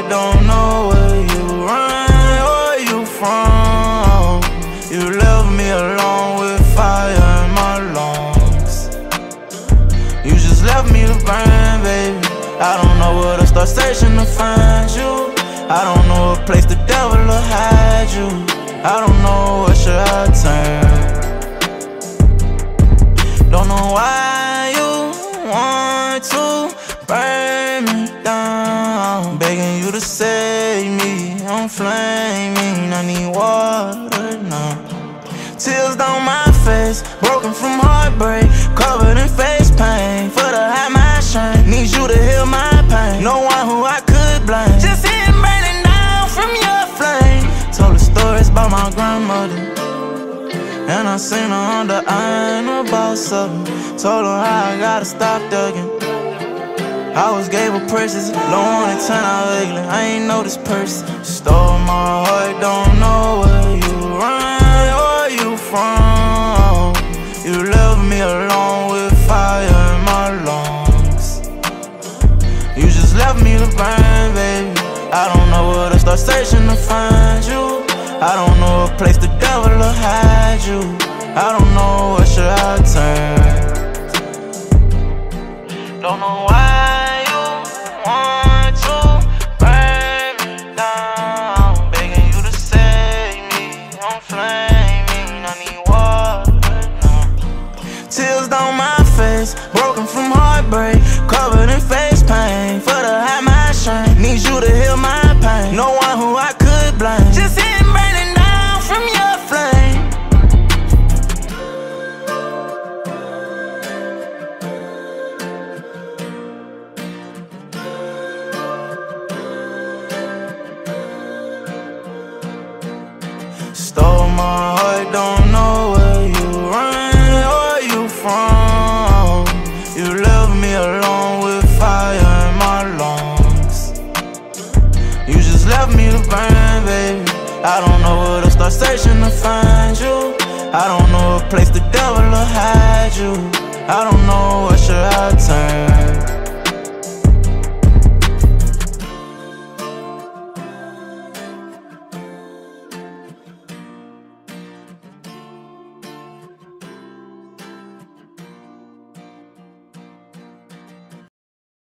heart don't know where you run or you from. You left me alone with fire in my lungs. You just left me to burn, baby. I don't know where to start searching to find you. I don't know what place the devil will hide you. I don't know where should I turn. Don't know why you want to burn me down. Begging you to save me, I'm flaming, I need water now. Tears down my face, broken from heartbreak, covered in face pain. For the high my shine, need you to heal my pain. No one who I could blame, just him burning down from your flame. Told the stories about my grandmother, and I seen her on the iron about something. Told her how I gotta stop thugging. I was gave her purses, don't wanna turn out ugly. I ain't know this person. Stole my heart, don't know where you run or you from. You left me alone with fire in my lungs. You just left me to burn, baby. I don't know where to start searching to find you. I don't know a place the devil will hide you. I don't know where should I turn. Don't know why you want to burn me down. Begging you to save me, I'm flaming, I need water now. Tears down my face, broken from heartbreak, covered in face pain. For the high my shine, need you to heal my pain. No one who I could blame, just him burning down from your flame. Stole my heart, don't know where you run or you from. You left me alone with fire in my lungs. You just left me to burn, baby. I don't know where to start searching to find you. I don't know a place the devil will hide you. I don't know where should I turn.